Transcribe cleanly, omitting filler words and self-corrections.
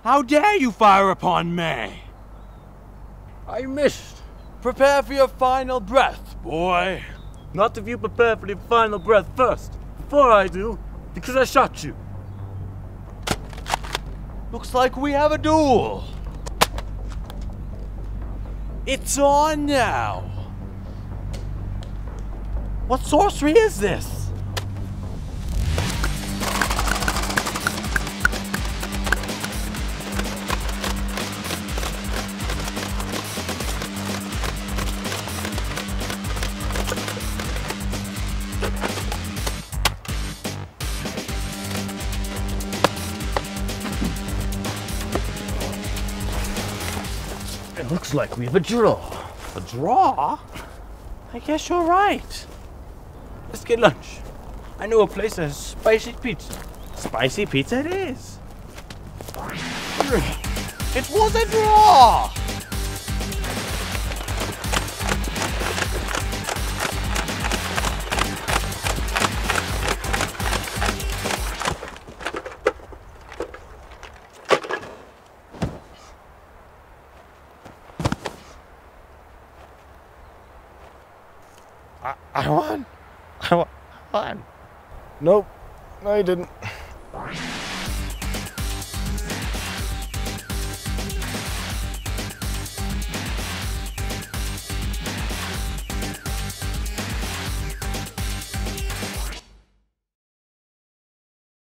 How dare you fire upon me? I missed. Prepare for your final breath, boy. Not if you prepare for the final breath first. Before I do, because I shot you. Looks like we have a duel. It's on now. What sorcery is this? It looks like we have a draw. A draw? I guess you're right. Let's get lunch. I know a place that has spicy pizza. Spicy pizza it is. It was a draw! I won. Nope, I didn't.